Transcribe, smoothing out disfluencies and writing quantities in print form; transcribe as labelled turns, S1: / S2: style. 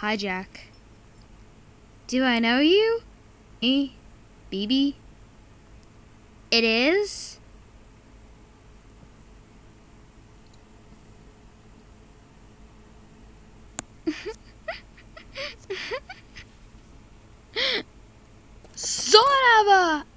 S1: Hi, Jack. Do I know you? BB? It is? Son of a...